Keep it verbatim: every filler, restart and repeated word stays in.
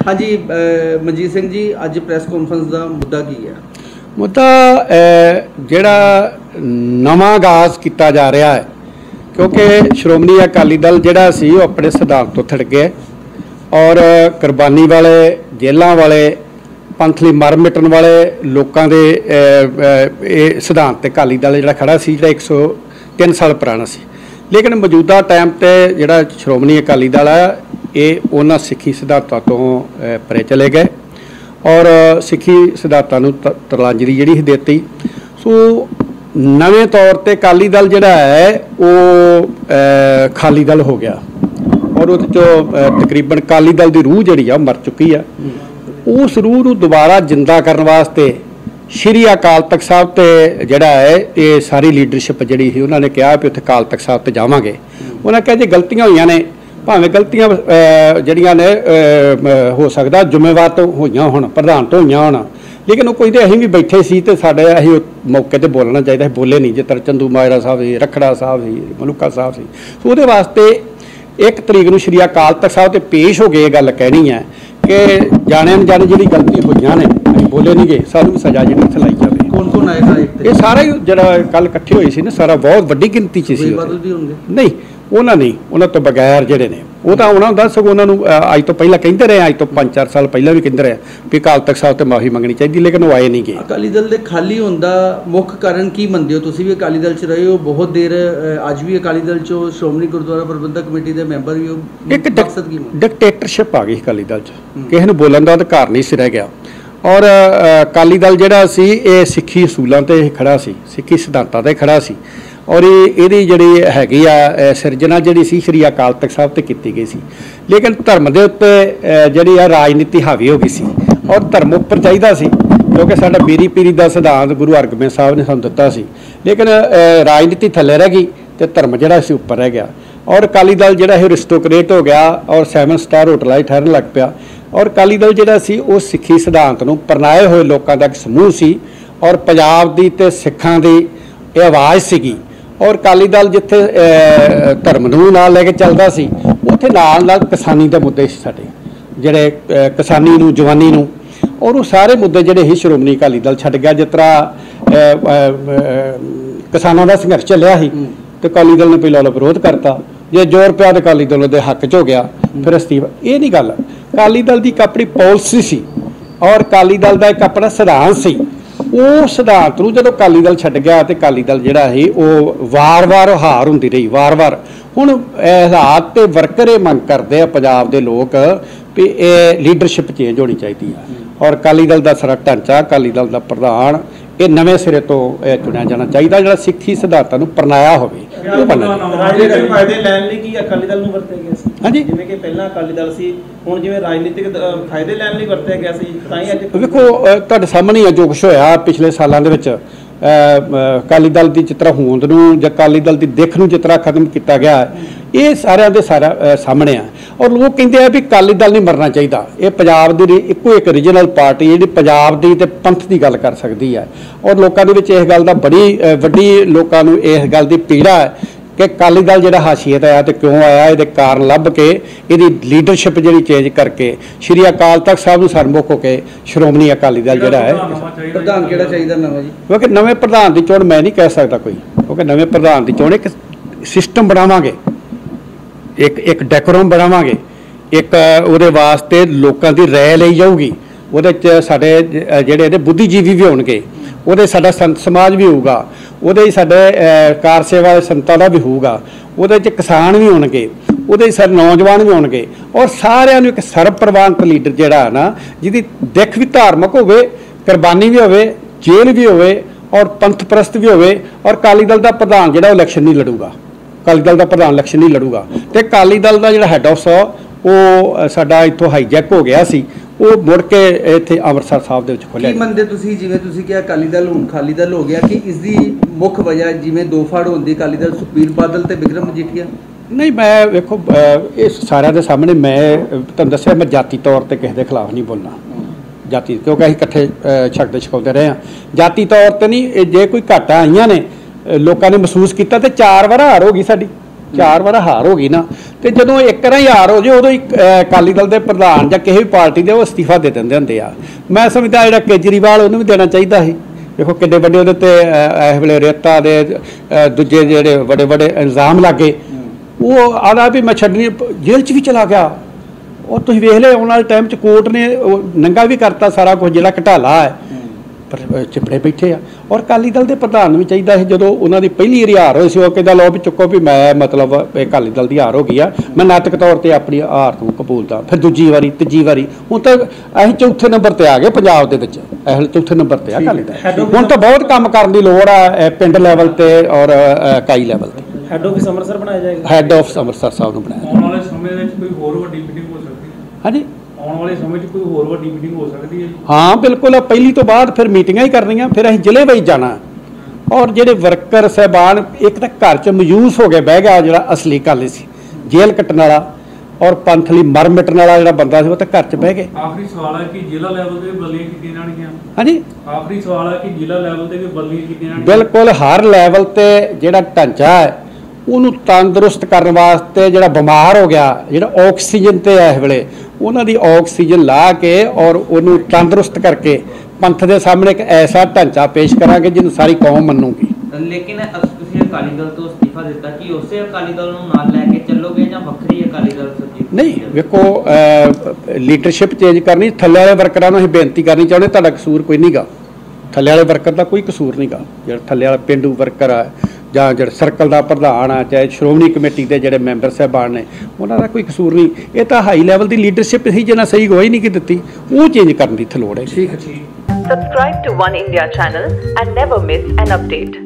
हाँ जी, मनजीत सिंह जी, अज प्रैस कॉन्फ्रेंस का मुद्दा की है? मुद्दा जिहड़ा नवां आगाज़ किया जा रहा है, क्योंकि श्रोमणी अकाली दल जिहड़ा सी वो अपने सिद्धांत तो थिड़ गया और कुर्बानी वाले, जेलों वाले, पंथ लई मर मिटन वाले लोगों के सिद्धांत अकाली दल जिहड़ा खड़ा सी, जिहड़ा एक सौ तीन साल पुराना सी। लेकिन मौजूदा टाइम ते जिहड़ा श्रोमणी अकाली दल है ये उन्हां सिੱਖੀ सिद्धांतों तो परे चले गए और सिੱਖੀ सिद्धांतों नूं तिलांजली जिहड़ी देती। सो नवें तौर पर अकाली दल जिहड़ा है वो खाली दल हो गया और उस तकरीबन अकाली दल की रूह जिहड़ी आ मर चुकी है। उस रूह नूं दोबारा जिंदा करने वास्ते श्री अकाल तख्त साहब ते जिहड़ा है ये सारी लीडरशिप जिहड़ी सी उन्होंने कहा भी उत्थे अकाल तख्त साहब ते जावांगे। उन्होंने कहा जी गलतियां होईयां ने, भावें गलतियां जिहड़ियां ने हो सकदा जिम्मेवार तो होईयां होण, प्रधान तो होईयां होण, लेकिन कोई तो असीं भी बैठे सी ते साडे असीं मौके ते बोलना चाहिए, बोले नहीं। जिस तरह चंदू माजरा साहब सी, रखड़ा साहब सी, मलूका साहब सी, सो उहदे वास्ते एक तरीक नूं श्री अकाल तख्त साहब ते पेश हो गए गल कहनी है कि जाने अनजाने जिहड़ी गलती होईयां ने असीं बोले नहीं गए, सानूं भी सज़ा जिहड़ी इत्थे लाई जावे। कौन कौन आएगा? ये सारा ही जिहड़ा कल इकट्ठे होए सी ना, सारा बहुत वड्डी गिनती च सी। नहीं उन्होंने नहीं, उन्होंने तो बगैर जिहड़े ने वो तो आउणा हुंदा, सगों उन्होंने अज तो पहला कहिंदे रहे, अज तो पांच चार साल पहला भी कहिंदे रहे भी अकाल तख्त साहब ते माफ़ी मंगनी चाहिए, लेकिन वो आए नहीं गए। अकाली दल दे खाली होण दा मुख कारण की मनदे हो? तुसीं भी अकाली दल च रहे हो बहुत देर, अज भी अकाली दल चो श्रोमणी गुरुद्वारा प्रबंधक कमेटी के मैंबर भी हो, एक डिकटेटरशिप आ गई अकाली दल च, किसी नूं बोलण दा अधिकार नहीं सी रह गया। और अकाली दल जिहड़ा सी ये सिੱਖੀ असूलों ते खड़ा सी, सिੱਖੀ सिद्धांतां ते खड़ा सी और ये जिहड़ी हैगी आ सिरजना जिहड़ी सी श्री अकाल तख्त साहब ते कीती गई सी। लेकिन धर्म दे उत्ते जिहड़ी आ राजनीति हावी हो गई सी और धर्म उपर चाहीदा सी, क्योंकि साडा बीरी पीरी दा सिद्धांत गुरु हरगोबिंद साहब ने सानूं दित्ता सी, लेकिन राजनीति थल्ले रह गई ते धर्म जिहड़ा सी उपर रह गया। और अकाली दल जिहड़ा है रिस्टोक्रेट हो गया और सैवन स्टार होटल ठहरन लग पिया। और अकाली दल जिहड़ा सी वो सिੱਖੀ सिद्धांत नूं परनाए हुए लोगों का एक समूह सी और पंजाब दी ते सिੱਖਾਂ दी ये आवाज़ सीगी। और अकाली दल जिथे धर्म नूं नाल लैके चलदा सी उत्थे नाल नाल किसानी दे मुद्दे सी साडे, जिहड़े किसानी नूं, जवानी नूं, और वो सारे मुद्दे जिहड़े ही श्रोमणी अकाली दल छड्ड गया। जिस तरह किसानों का संघर्ष चलिया ही तो अकाली दल ने पहला विरोध करता, जे जोर पिया तो अकाली दल दे हक च हो गया, फिर अस्तीफा। ये नहीं गल, अकाली दल की एक अपनी पॉलिसी सी और अकाली दल का एक अपना सिद्धांत सी। वो सिद्धांत नूं जदों अकाली दल छड्ड गया तो अकाली दल जिहड़ा है वो वार वार हार हुंदी रही, वार वार। हुण हालात ते वर्कर ये मंग करते हैं पंजाब के लोग भी ये लीडरशिप चेंज होनी चाहिए और अकाली दल का सारा ढांचा, अकाली दल का प्रधान ये नवे सिरे तो चुनिया जाना चाहिए, जिहड़ा सिੱਖੀ सिद्धांतों नूं परनाया होवे। राजनीतिक फायदे लैण लई की अकाली दल नूं वरतिया गया सी? हाँ जी, जिवें कि पहला अकाली दल सी, हुण जिवें राजनीतिक फायदे लैण लई वरतिया गया सी, तां ही अज वेखो तुहाडे सामने ही जो कुछ होया पिछले सालों दे विच अकाली दल की जिस तरह होंद नूं जां अकाली दल की दिख नूं जिस तरह खत्म किया गया, ये सारिਆਂ ਦੇ सारा सामने है। और लोग कहते हैं भी अकाली दल नहीं मरना चाहिए, ये पंजाब की इक्को एक रीजनल पार्टी जी पंजाब की ते पंथ की गल कर सकती है। और लोगों के इस गल का बड़ी वड्डी लोगों को इस गल की पीड़ा है कि अकाली दल जिहड़ा हाशिए ते आया तो क्यों आया, ये कारण लभ के ये लीडरशिप जी चेंज करके श्री अकाल तख्त साहब नूं सरमुख होकर श्रोमणी अकाली दल जिहड़ा है प्रधान किहड़ा चाहिदा नवां जी? क्योंकि नवे प्रधान की चोण मैं नहीं कह सकता कोई, क्योंकि नवे प्रधान की चोण एक सिस्टम बनावांगे, एक एक डेकोरम बनावांगे, एक उहदे वास्ते लोगों की राय लई जाऊगी, उहदे च साडे जिहड़े बुद्धिजीवी भी होणगे, उहदे साडा संत समाज भी होगा, उहदे साडे कार सेवा संतां दा भी होगा, उहदे च किसान भी होणगे, उहदे सारे नौजवान भी होणगे और सारिਆਂ ਨੂੰ एक सरप्रवानत लीडर जिहड़ा है ना जिहदी दिख भी धार्मिक होवे, कुर्बानी भी होवे, जेल भी होवे और पंथ परस्त भी होवे। और अकाली दल का प्रधान जिहड़ा इलैक्शन नहीं लड़ूगा, अकाली दल का प्रधान इलैक्शन नहीं लड़ूगा तो अकाली दल का जिहड़ा हैड ऑफ वो साडा इत्थों हाईजैक हो गया सी, वो मुड़ के इत्थे अमृतसर साहब दे विच खोलिया। की मनदे तुसीं जिवें तुसीं किहा अकाली दल हुण खाली दल हो गया कि इसकी मुख वजह जिवें दो फाड़ होंदी अकाली दल सुखबीर बादल ते बिक्रम मजीठिया? नहीं, मैं वेखो इस सारिਆਂ ਦੇ सामने मैं तुहानूं दस्सिया मैं जाति तौर पर किसी के खिलाफ नहीं बोलना, जाति क्योंकि असीं इकट्ठे छकदे छकाउंदे रहे हैं, जाति तौर पर नहीं। जे कोई घाटा आईयां ने लोगों ने महसूस किया तो चार वार हार हो गई साडी, ਚਾਰ ਵਾਰ ਹਾਰ ਹੋ ਗਈ ਨਾ, ਤੇ ਜਦੋਂ ਇੱਕ ਵਾਰ ਹੀ ਹਾਰ ਹੋ ਜਾਏ ਉਦੋਂ ਹੀ ਅਕਾਲੀ ਦਲ ਦੇ ਪ੍ਰਧਾਨ ਜਾਂ ਕਿਸੇ ਵੀ ਪਾਰਟੀ ਦੇ ਉਹ ਅਸਤੀਫਾ ਦੇ ਦਿੰਦੇ ਹੁੰਦੇ ਆ। ਮੈਂ ਸਮਝਦਾ ਜਿਹੜਾ ਕੇਜਰੀਵਾਲ ਉਹਨੂੰ ਵੀ ਦੇਣਾ ਚਾਹੀਦਾ ਸੀ। ਦੇਖੋ ਕਿੱਡੇ ਵੱਡੇ ਉਹਦੇ ਤੇ ਇਸ ਵੇਲੇ ਰੇਤਾ ਦੇ ਦੂਜੇ ਜਿਹੜੇ ਵੱਡੇ ਵੱਡੇ ਇਲਜ਼ਾਮ ਲੱਗੇ, ਉਹ ਆਦਾ ਵੀ ਮੈਂ ਛੱਡਣੀ, ਜੇਲ੍ਹ 'ਚ ਵੀ ਚਲਾ ਗਿਆ। ਉਹ ਤੁਸੀਂ ਵੇਖ ਲਿਆ ਆਉਣ ਵਾਲੇ ਟਾਈਮ 'ਚ ਕੋਰਟ ਨੇ ਉਹ ਨੰਗਾ ਵੀ ਕਰਤਾ ਸਾਰਾ ਕੁਝ, ਜਿਹੜਾ ਘਟਾਲਾ ਹੈ ਪਰ ਚਿਪੜੇ ਬੈਠੇ ਆ। ਔਰ ਅਕਾਲੀ ਦਲ ਦੇ ਪ੍ਰਧਾਨ ਨੂੰ ਵੀ ਚਾਹੀਦਾ ਸੀ, ਜਦੋਂ ਉਹਨਾਂ ਦੀ ਪਹਿਲੀ ਵਾਰੀ ਹਾਰ ਹੋਈ ਸੀ ਉਹ ਕਹਿੰਦਾ ਲਓ ਵੀ ਚੁੱਕੋ ਵੀ ਮੈਂ ਮਤਲਬ ਇਹ ਅਕਾਲੀ ਦਲ ਦੀ ਹਾਰ ਹੋ ਗਈ ਆ, ਮੈਂ ਨੈਤਿਕ ਤੌਰ ਤੇ ਆਪਣੀ ਹਾਰ ਨੂੰ ਕਬੂਲਦਾ। ਫਿਰ ਦੂਜੀ ਵਾਰੀ ਤੀਜੀ ਵਾਰੀ, ਹੁਣ ਤਾਂ ਅਸੀਂ ਚੌਥੇ ਨੰਬਰ ਤੇ ਆ ਗਏ ਪੰਜਾਬ ਦੇ ਵਿੱਚ, ਇਹ ਚੌਥੇ ਨੰਬਰ ਤੇ ਆ ਅਕਾਲੀ ਦਲ। ਹੁਣ ਤਾਂ ਬਹੁਤ ਕੰਮ ਕਰਨ ਦੀ ਲੋੜ ਆ ਪਿੰਡ ਲੈਵਲ ਤੇ ਔਰ ਇਕਾਈ ਲੈਵਲ ਤੇ। ਹੈੱਡ ਆਫਿਸ ਅੰਮ੍ਰਿਤਸਰ ਬਣਾਇਆ ਜਾਏਗਾ, ਹੈੱਡ ਆਫਿਸ ਅੰਮ੍ਰਿਤਸਰ ਸਾਹਿਬ ਨੂੰ ਬਣਾਇਆ। ਆਉਣ ਵਾਲੇ ਸਮੇਂ ਵਿੱਚ ਕੋਈ ਹੋਰ ਵੱਡੀ ਮੀਟਿੰਗ ਹੋ ਸਕਦੀ ਹੈ? ਹਾਂਜੀ, ਆਉਣ ਵਾਲੇ ਸਮੇਂ 'ਚ ਕੋਈ ਹੋਰ ਵੱਡੀ ਮੀਟਿੰਗ ਹੋ ਸਕਦੀ ਹੈ? ਹਾਂ ਬਿਲਕੁਲ, ਪਹਿਲੀ ਤੋਂ ਬਾਅਦ ਫਿਰ ਮੀਟਿੰਗਾਂ ਹੀ ਕਰਨੀਆਂ, ਫਿਰ ਅਸੀਂ ਜ਼ਿਲ੍ਹੇ ਵਿੱਚ ਜਾਣਾ। ਔਰ ਜਿਹੜੇ ਵਰਕਰ ਸਾਹਿਬਾਨ ਇੱਕ ਤਾਂ ਘਰ 'ਚ ਮਯੂਸ ਹੋ ਕੇ ਬਹਿ ਗਿਆ, ਜਿਹੜਾ ਅਸਲੀ ਅਕਾਲੀ ਸੀ, ਜੇਲ੍ਹ ਕੱਟਣ ਵਾਲਾ ਔਰ ਪੰਥ ਲਈ ਮਰ ਮਿਟਣ ਵਾਲਾ ਜਿਹੜਾ ਬੰਦਾ ਸੀ, ਉਹ ਤਾਂ ਘਰ 'ਚ ਬਹਿ ਗਏ। ਆਖਰੀ ਸਵਾਲ ਹੈ ਕਿ ਜ਼ਿਲ੍ਹਾ ਲੈਵਲ ਤੇ ਵੀ ਬਦਲੀਆਂ ਕੀਤੀਆਂ ਜਾਣਗੀਆਂ? ਹਾਂਜੀ, ਆਖਰੀ ਸਵਾਲ ਹੈ ਕਿ ਜ਼ਿਲ੍ਹਾ ਲੈਵਲ ਤੇ ਵੀ ਬਦਲੀਆਂ ਕੀਤੀਆਂ ਜਾਣਗੀਆਂ? ਬਿਲਕੁਲ, ਹਰ ਲੈਵਲ ਤੇ ਜਿਹੜਾ ਢਾਂਚਾ ਹੈ ਉਹਨੂੰ ਤੰਦਰੁਸਤ ਕਰਨ ਵਾਸਤੇ, ਜਿਹੜਾ ਬਿਮਾਰ ਹੋ ਗਿਆ, ਜਿਹੜਾ ਆਕਸੀਜਨ ਤੇ ਇਸ ਵੇਲੇ, ਉਹਨਾਂ ਦੀ ਆਕਸੀਜਨ ਲਾ ਕੇ ਔਰ ਉਹਨੂੰ ਤੰਦਰੁਸਤ ਕਰਕੇ ਪੰਥ ਦੇ ਸਾਹਮਣੇ ਇੱਕ ਐਸਾ ਢਾਂਚਾ ਪੇਸ਼ ਕਰਾਂਗੇ ਜਿਹਨੂੰ ਸਾਰੀ ਕੌਮ ਮੰਨੂਗੀ। ਲੇਕਿਨ ਤੁਸੀਂ ਅਕਾਲੀ ਦਲ ਤੋਂ ਅਸਤੀਫਾ ਦਿੱਤਾ, ਕਿ ਉਸੇ ਅਕਾਲੀ ਦਲ ਨੂੰ ਨਾਲ ਲੈ ਕੇ ਚੱਲੋਗੇ ਜਾਂ ਵੱਖਰੀ ਅਕਾਲੀ ਦਲ ਸਰਜੀਤ? ਨਹੀਂ, ਵੇਖੋ ਲੀਡਰਸ਼ਿਪ ਚੇਂਜ ਕਰਨੀ, ਥੱਲੇ ਵਾਲੇ ਵਰਕਰਾਂ ਨੂੰ ਅਸੀਂ ਬੇਨਤੀ ਕਰਨੀ ਚਾਹੁੰਦੇ, ਤੁਹਾਡਾ ਕਸੂਰ ਕੋਈ ਨਹੀਂ ਗਾ, ਥੱਲੇ ਵਾਲੇ ਵਰਕਰ ਦਾ ਕੋਈ ਕਸੂਰ ਨਹੀਂ ਗਾ। ਜਿਹੜਾ ਥੱਲੇ ਵਾਲਾ ਪੇਂਡੂ ਵਰਕਰ ਆ ਜਾਂ ਜਿਹੜਾ ਸਰਕਲ ਦਾ ਪ੍ਰਧਾਨ ਆ, ਚਾਹੇ ਸ਼੍ਰੋਮਣੀ ਕਮੇਟੀ ਦੇ ਜਿਹੜੇ ਮੈਂਬਰ ਸਾਹਿਬਾਨ ਨੇ, ਉਹਨਾਂ ਦਾ ਕੋਈ ਕਸੂਰ ਨਹੀਂ। ਇਹ ਤਾਂ ਹਾਈ ਲੈਵਲ ਦੀ ਲੀਡਰਸ਼ਿਪ ਸੀ ਜਿਹਨਾਂ ਸਹੀ ਗਵਾਹੀ ਨਹੀਂ ਦਿੱਤੀ, ਉਹ ਚੇਂਜ ਕਰਨ ਦੀ ਇੱਥੇ ਲੋੜ ਹੈ। ਠੀਕ ਹੈ ਜੀ। Subscribe to One India channel and never miss an update.